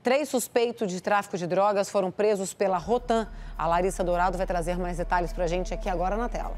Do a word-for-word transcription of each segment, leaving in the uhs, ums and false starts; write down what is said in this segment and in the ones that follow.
Três suspeitos de tráfico de drogas foram presos pela Rotan. A Larissa Dourado vai trazer mais detalhes para a gente aqui agora na tela.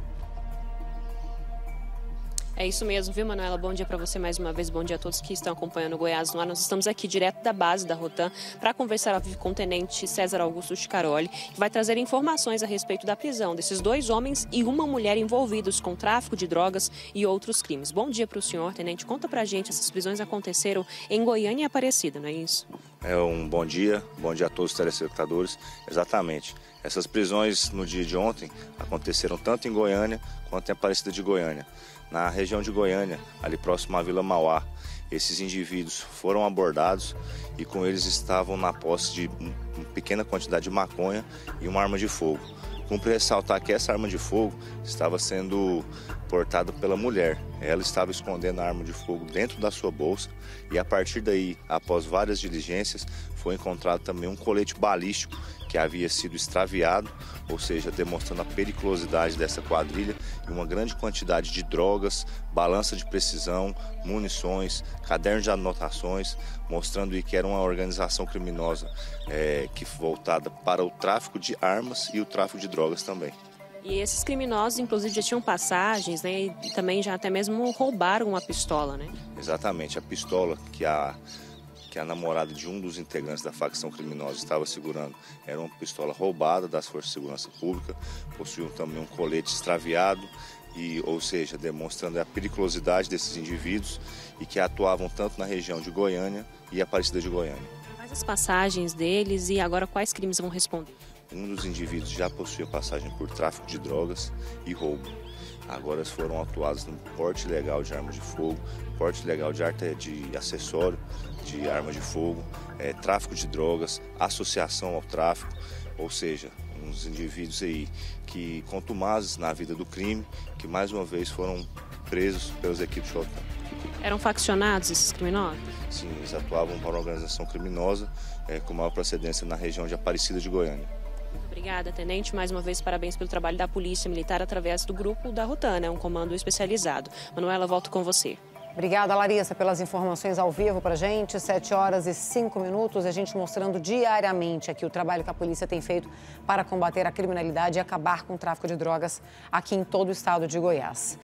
É isso mesmo, viu, Manuela? Bom dia para você mais uma vez, bom dia a todos que estão acompanhando o Goiás no ar. Nós estamos aqui direto da base da Rotan para conversar ao vivo com o tenente César Augusto Chicaroli, que vai trazer informações a respeito da prisão desses dois homens e uma mulher envolvidos com tráfico de drogas e outros crimes. Bom dia para o senhor, tenente. Conta para a gente, essas prisões aconteceram em Goiânia e Aparecida, não é isso? É um bom dia, bom dia a todos os telespectadores. Exatamente. Essas prisões no dia de ontem aconteceram tanto em Goiânia quanto em Aparecida de Goiânia. Na região de Goiânia, ali próximo à Vila Mauá, esses indivíduos foram abordados e com eles estavam na posse de uma pequena quantidade de maconha e uma arma de fogo. Cumpre ressaltar que essa arma de fogo estava sendo portada pela mulher. Ela estava escondendo a arma de fogo dentro da sua bolsa e a partir daí, após várias diligências, foi encontrado também um colete balístico que havia sido extraviado, ou seja, demonstrando a periculosidade dessa quadrilha e uma grande quantidade de drogas, balança de precisão, munições, cadernos de anotações, mostrando que era uma organização criminosa é, que voltada para o tráfico de armas e o tráfico de drogas também. E esses criminosos, inclusive, já tinham passagens, né? E também já até mesmo roubaram uma pistola, né? Exatamente, a pistola que a, que a namorada de um dos integrantes da facção criminosa estava segurando era uma pistola roubada das Forças de Segurança Pública, possuía também um colete extraviado, e, ou seja, demonstrando a periculosidade desses indivíduos e que atuavam tanto na região de Goiânia e Aparecida de Goiânia. Quais as passagens deles e agora quais crimes vão responder? Um dos indivíduos já possuía passagem por tráfico de drogas e roubo. Agora foram atuados no porte ilegal de arma de fogo, porte ilegal de, arte, de acessório de arma de fogo, é, tráfico de drogas, associação ao tráfico, ou seja, uns indivíduos aí que contumazes na vida do crime, que mais uma vez foram presos pelas equipes de Rotan. Eram faccionados esses criminosos? Sim, eles atuavam para uma organização criminosa é, com maior procedência na região de Aparecida de Goiânia. Obrigada, tenente. Mais uma vez, parabéns pelo trabalho da Polícia Militar através do grupo da Rotan, né? Um comando especializado. Manuela, volto com você. Obrigada, Larissa, pelas informações ao vivo para a gente. Sete horas e cinco minutos, a gente mostrando diariamente aqui o trabalho que a polícia tem feito para combater a criminalidade e acabar com o tráfico de drogas aqui em todo o estado de Goiás.